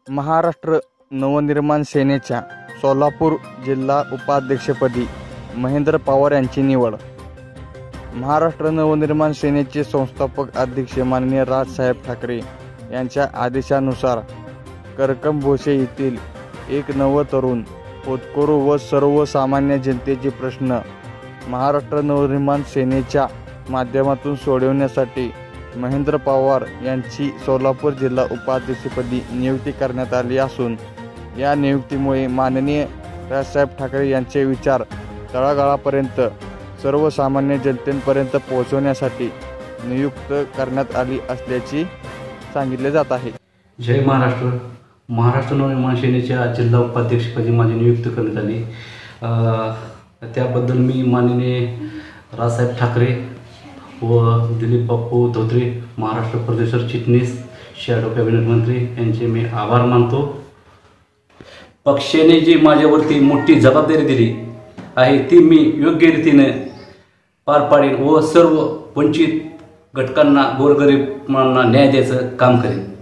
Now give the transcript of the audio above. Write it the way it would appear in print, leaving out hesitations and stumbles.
महाराष्ट्र नवनिर्माण सेनेच्या सोलापूर जिल्हा उपाध्यक्षपदी महेंद्र पवार यांची निवड। महाराष्ट्र नवनिर्माण सेनेचे संस्थापक अध्यक्ष माननीय राजसाहेब ठाकरे यांच्या आदेशानुसार करकम भोसे येथील एक नव तरुण होतकरू व सर्वसामान्य जनतेचे प्रश्न महाराष्ट्र नवनिर्माण सेनेच्या माध्यमातून सोडवण्यासाठी महेंद्र पवार यांची सोलापूर जिल्हा उपाध्यक्षपदी नियुक्ती करण्यात आली असून या नियुक्तीमुळे माननीय राजसाहेब ठाकरे यांचे विचार तळागाळापर्यंत सर्वसामान्य जनतेपर्यंत पोहोचवण्यासाठी नियुक्त करण्यात आली असल्याचे सांगितले जात आहे। जय महाराष्ट्र। महाराष्ट्र नवनिर्माण सेनेच्या जिल्हा उपाध्यक्षपदी माझी नियुक्ती करण्यात आली। त्याबद्दल मी माननीय राजसाहेब ठाकरे व दिलीप बापू धोत्रे महाराष्ट्र प्रदेश चिटणीस शॅडो कॅबिनेट मंत्री यांचे मी आभार मानतो। पक्षाने जी माझ्यावरती मोठी जबाबदारी दिली आहे ती मी योग्य रीतीने पार पाडेन व सर्व वंचित घटकांना गोरगरिबांना न्याय द्यायचं काम करेन।